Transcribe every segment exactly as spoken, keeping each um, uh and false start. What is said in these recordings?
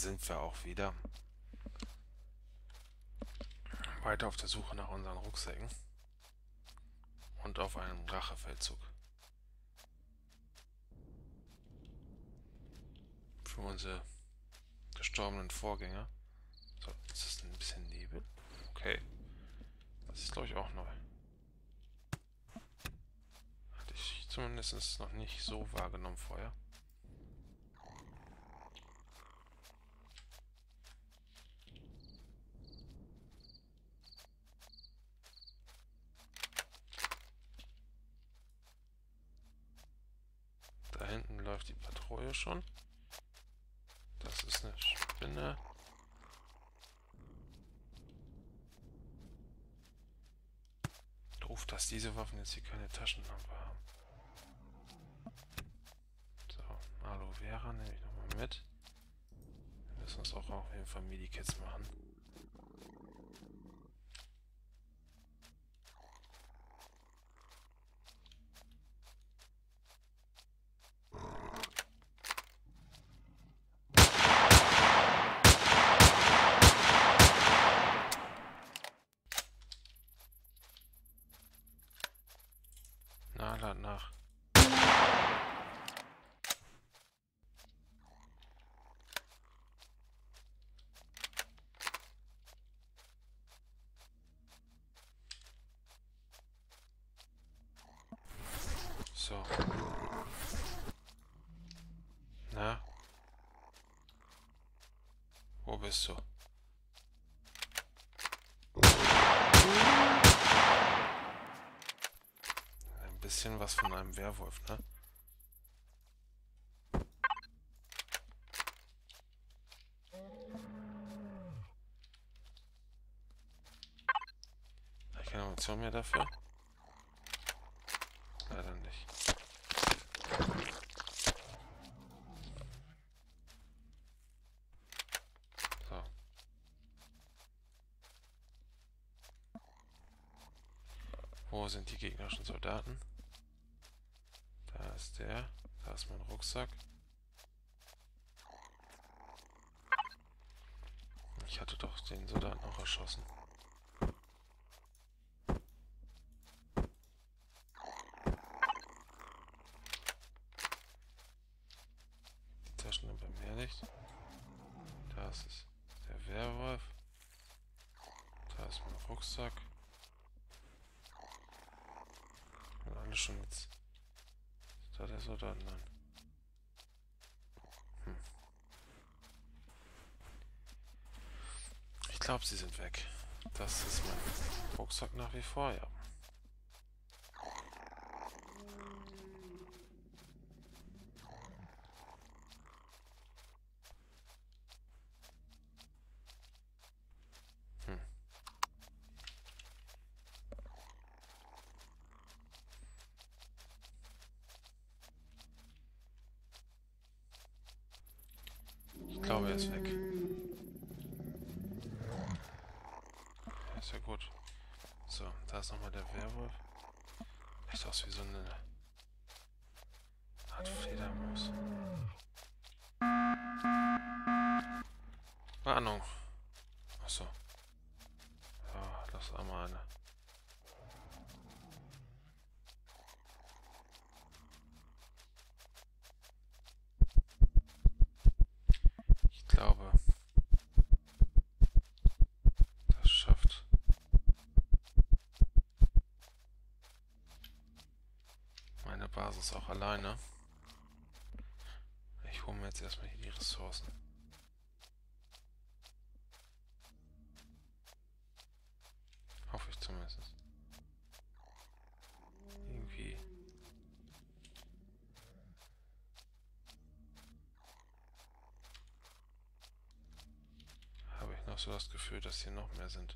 sind wir auch wieder. Weiter auf der Suche nach unseren Rucksäcken. Und auf einem Rachefeldzug. Für unsere gestorbenen Vorgänger. So, jetzt ist ein bisschen Nebel. Okay. Das ist, glaube ich, auch neu. Hatte ich zumindest noch nicht so wahrgenommen vorher. Da hinten läuft die Patrouille schon. Das ist eine Spinne. Doof, dass diese Waffen jetzt hier keine Taschenlampe haben. So, Aloe Vera nehme ich nochmal mit. Wir müssen uns auch auf jeden Fall Medikits machen. Na, lad nach. So. Na? Wo bist du? Ein bisschen was von einem Werwolf, ne? Habe ich keine Munition mehr dafür? Leider nicht. So. Wo sind die gegnerischen Soldaten? Da ist der. Da ist mein Rucksack. Ich hatte doch den Soldaten auch erschossen. Die Taschenlampe im Licht. Da ist es. Der Werwolf. Da ist mein Rucksack. Und alle schon jetzt. Ist da der Soldaten dann? Hm. Ich glaube, sie sind weg. Das ist mein Rucksack nach wie vor, ja. Hm. Ich glaube, er ist weg. Ist ja gut. So, da ist nochmal der Werwolf. Sieht aus wie so eine Art Fledermaus. Warnung. Achso. Ja, das einmal eine. Ich glaube, das schafft meine Basis auch alleine. Ich hole mir jetzt erstmal hier die Ressourcen. Hoffe ich zumindest. Irgendwie. Habe ich noch so das Gefühl, dass hier noch mehr sind.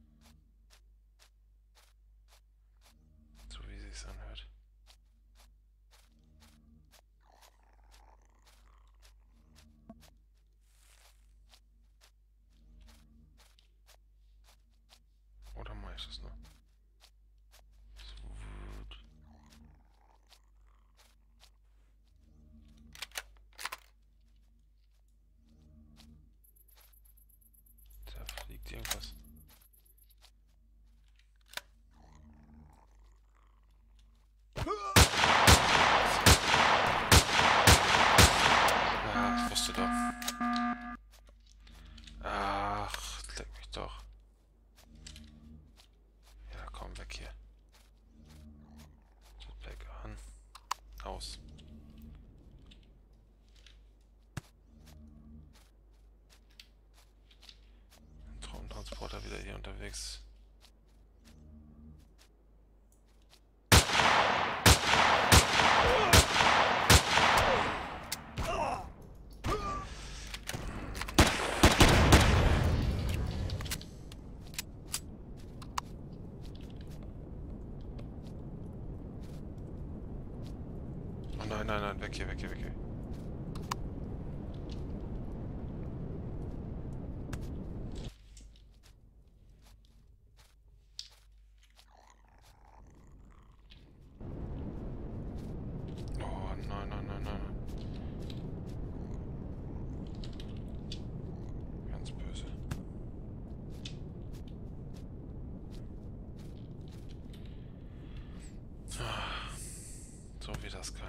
So wie sich's anhört. Oder mache ich das noch? So. Liegt irgendwas? Ja, ich wusste doch. Ach, leck mich doch. Ja, komm, weg hier. Jetpack an. Aus. Transporter wieder hier unterwegs. Oh nein, nein, nein, weg hier, weg hier, weg hier. So wie das kann.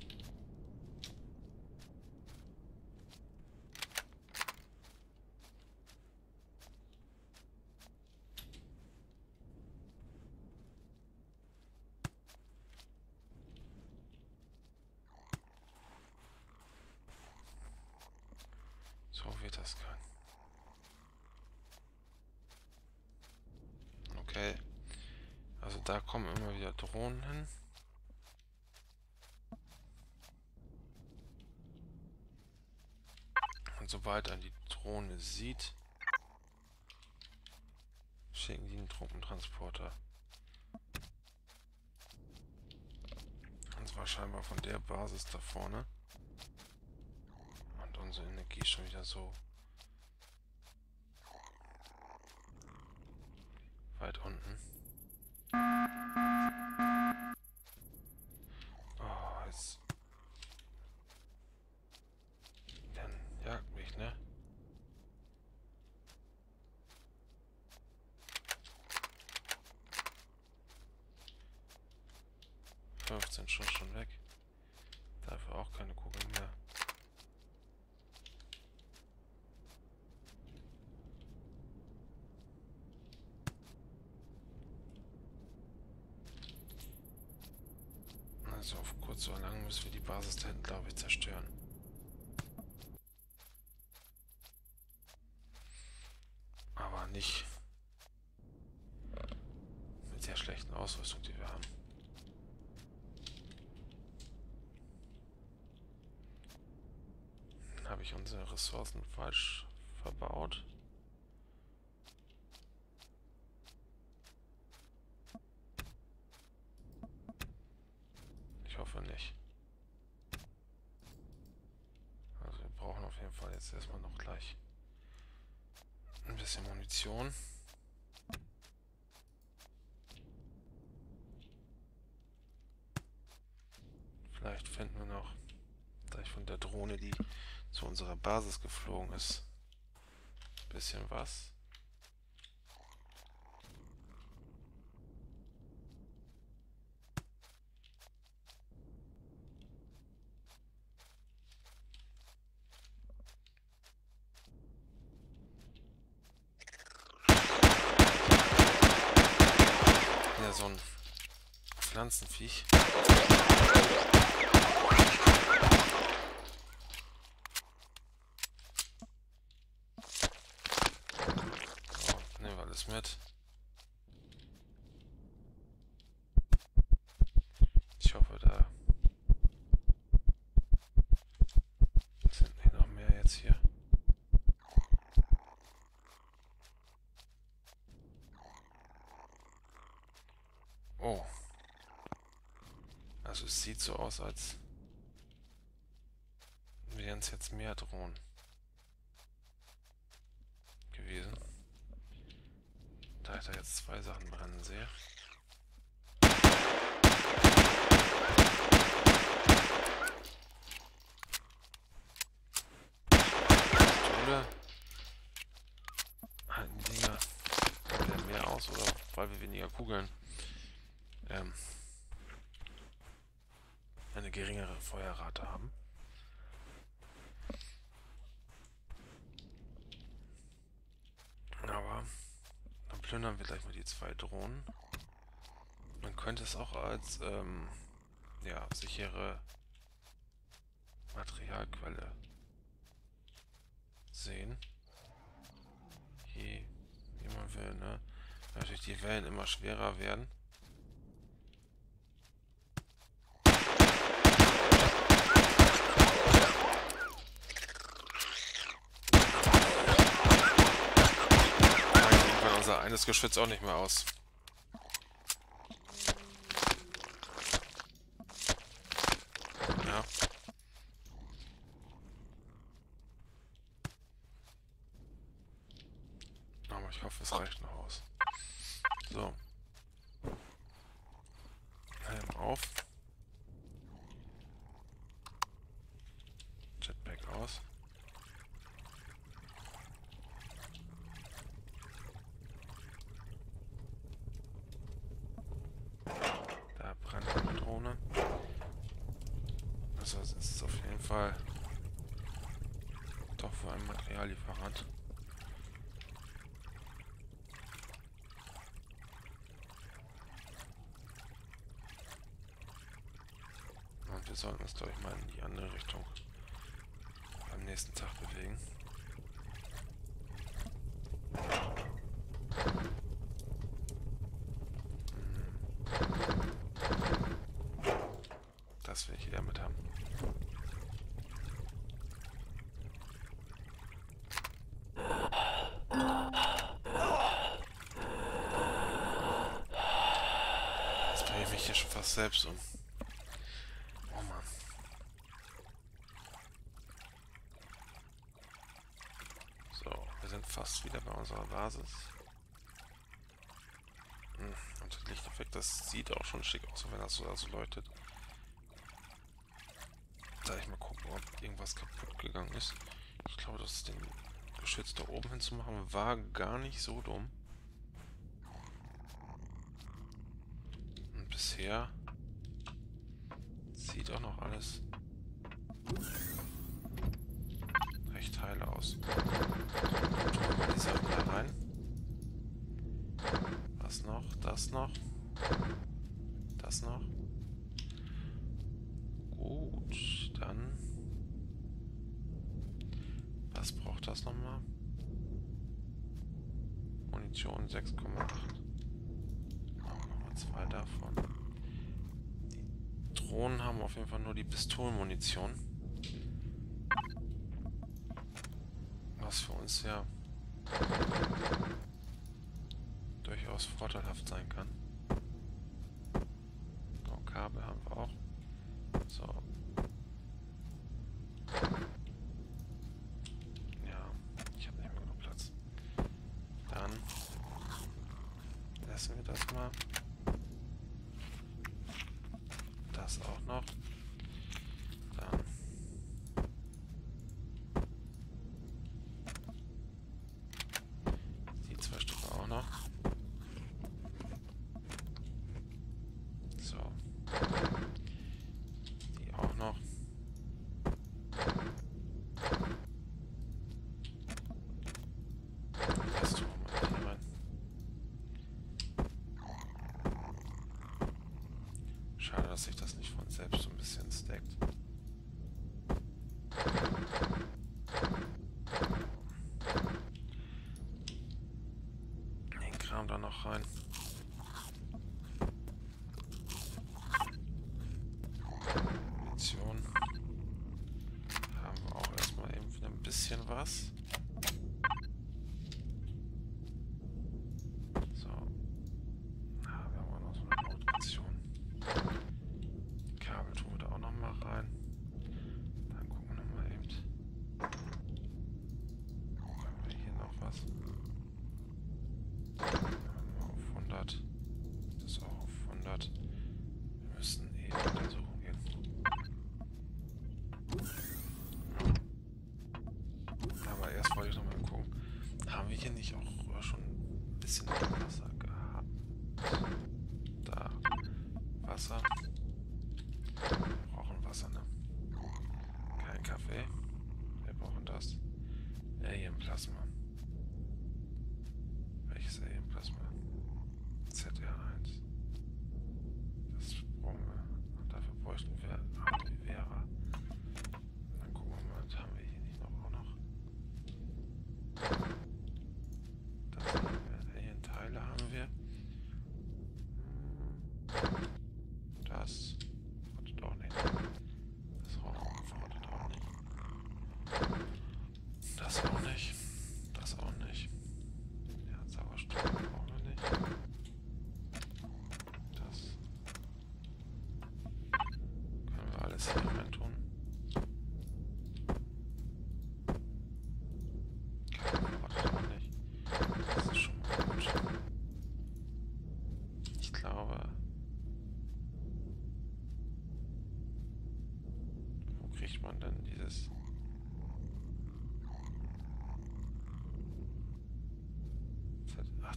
So wie das kann. Okay. Also da kommen immer wieder Drohnen hin. Und sobald er die Drohne sieht, schicken die einen Truppentransporter. Und zwar scheinbar von der Basis da vorne. Und unsere Energie ist schon wieder so weit unten. Oh, jetzt... Dann jagt mich, ne? fünfzehn Schuss schon weg. Dafür auch keine Kugeln mehr. Also auf kurz oder lang müssen wir die Basis da hinten, glaube ich, zerstören. Aber nicht mit der schlechten Ausrüstung, die wir haben. Dann habe ich unsere Ressourcen falsch verbaut. Ich hoffe nicht. Also wir brauchen auf jeden Fall jetzt erstmal noch gleich ein bisschen Munition. Vielleicht finden wir noch gleich von der Drohne, die zu unserer Basis geflogen ist, ein bisschen was. Ja, so ein Pflanzenviech. So, nehmen wir alles mit. Ich hoffe, da sind nicht noch mehr jetzt hier. Oh. Also es sieht so aus, als wären es jetzt mehr Drohnen gewesen. Da ich da jetzt zwei Sachen brennen sehe. Oder halten die Dinger aus oder weil wir weniger Kugeln ähm, eine geringere Feuerrate haben. Aber dann plündern wir gleich mal die zwei Drohnen. Man könnte es auch als ähm, ja, sichere Materialquelle sehen. Je, wie man will, ne? Natürlich die Wellen immer schwerer werden. Dann unser eines Geschütz auch nicht mehr aus. Ja. Aber ich hoffe, es reicht noch aus. So. Helm auf. Jetpack aus. Da brennt eine Drohne. Also es ist auf jeden Fall doch wohl ein Materiallieferant. Und wir sollten uns, glaube ich, mal in die andere Richtung am nächsten Tag bewegen. Das will ich wieder mit haben. Jetzt bringe ich mich hier schon fast selbst um. Oh Mann. So, wir sind fast wieder bei unserer Basis. Hm, und der Lichteffekt, das sieht auch schon schick aus, wenn das so also leuchtet. Da ich mal gucken, ob irgendwas kaputt gegangen ist. Ich glaube, das den Geschütz da oben hinzumachen war gar nicht so dumm. Und bisher sieht auch noch alles recht heil aus. Tun wir die Sachen da rein. Was noch? Das noch? Das noch? Gut, dann... Was braucht das nochmal? Munition sechs Komma acht. Nochmal zwei davon. Die Drohnen haben auf jeden Fall nur die Pistolenmunition. Was für uns ja durchaus vorteilhaft sein kann. So, Kabel haben wir auch. So. Ja, ich habe nicht mehr genug Platz. Dann lassen wir das mal. Das auch noch. Dann die zwei Stücke auch noch. So. Die auch noch. Das tun wir mal hier rein. Schade, dass sich das nicht von selbst so ein bisschen stackt. Den Kram da noch rein. Munition. Haben wir auch erstmal eben wieder ein bisschen was. So. Ah, wir haben auch noch so eine Notration. Kabel tun wir da auch noch mal rein. Dann gucken wir noch mal eben. Haben wir hier noch was? Haben wir auf hundert. Das ist auch auf hundert. Wir müssen eben untersuchen gehen. Aber erst wollte ich noch mal gucken. Haben wir hier nicht auch schon ein bisschen Wasser gehabt?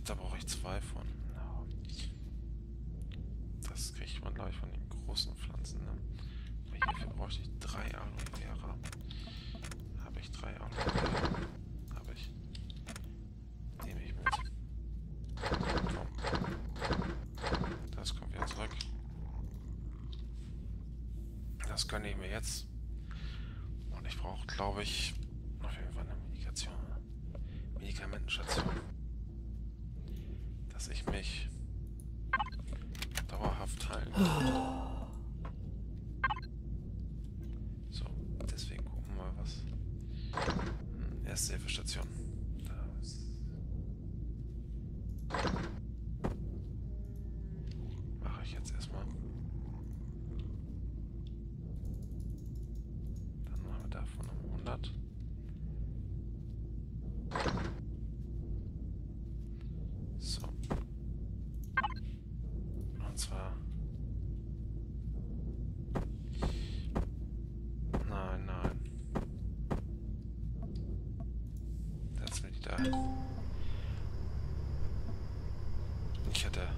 Da brauche ich zwei von. Ja. Das kriegt man, glaube ich, von den großen Pflanzen. Ne? Aber hierfür brauche ich drei Aloe Vera. Habe ich drei Aloe Vera? Habe ich. Nehme ich mit. Komm. Das kommt wieder zurück. Das gönne ich mir jetzt. Und ich brauche, glaube ich, auf jeden Fall eine Medikation. Medikamentenstation. Dass ich mich dauerhaft heilen kann. So, deswegen gucken wir mal was. Hm, Ersthilfestation. Da ist. Mache ich jetzt erstmal. Dann machen wir davon um hundert. So. Und zwar. Nein, nein. Setz mir die da hin. Ich hätte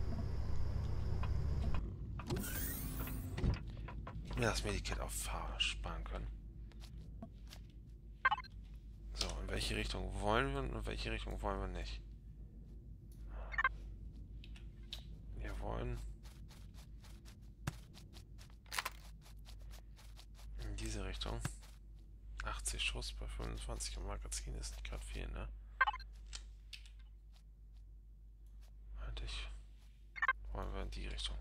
mir das Medikit auf Fahrer sparen können. So, in welche Richtung wollen wir und in welche Richtung wollen wir nicht? Wir wollen in diese Richtung. achtzig Schuss bei fünfundzwanzig im Magazin ist nicht gerade viel, ne? Eigentlich wollen wir in die Richtung.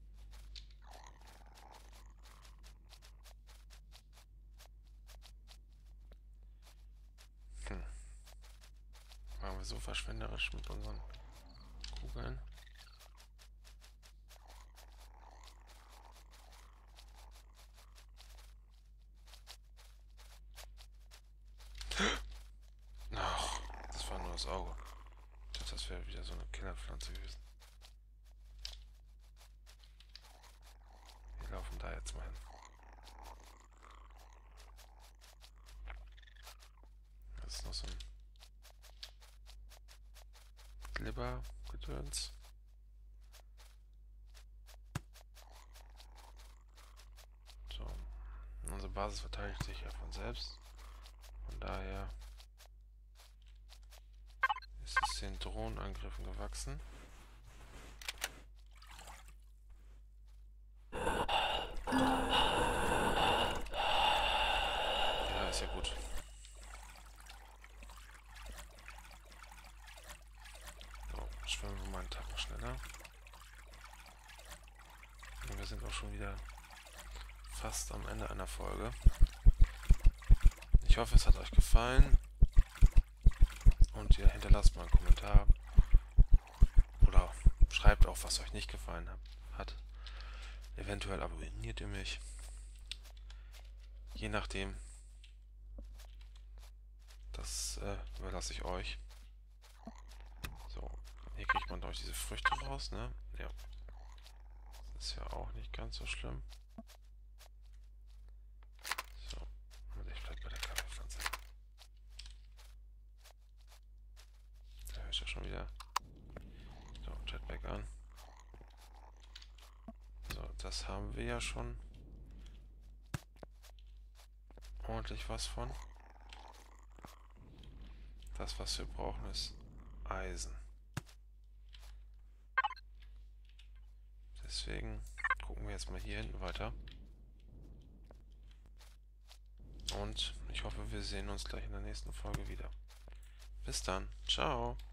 Hm. Waren wir so verschwenderisch mit unseren Kugeln? Ach, das war nur das Auge. Ich dachte, das wäre wieder so eine Killerpflanze gewesen. Wir laufen da jetzt mal hin. Das ist noch so ein Glibber-Gedöns. So. Unsere Basis verteidigt sich ja von selbst. Von daher ist es den Drohnenangriffen gewachsen. Ja, ist ja gut. So, schwimmen wir mal einen Tag schneller. Und wir sind auch schon wieder fast am Ende einer Folge. Ich hoffe, es hat euch gefallen. Und ihr hinterlasst mal einen Kommentar. Oder schreibt auch, was euch nicht gefallen hat. Eventuell abonniert ihr mich. Je nachdem. Das äh, überlasse ich euch. So, hier kriegt man durch diese Früchte raus, ne? Ja. Das ist ja auch nicht ganz so schlimm. So, und ich bleib bei der Kaffeepflanze. Da höre ich ja schon wieder. So, Jetpack an. So, das haben wir ja schon ordentlich was von. Das, was wir brauchen, ist Eisen. Deswegen gucken wir jetzt mal hier hinten weiter. Und ich hoffe, wir sehen uns gleich in der nächsten Folge wieder. Bis dann. Ciao.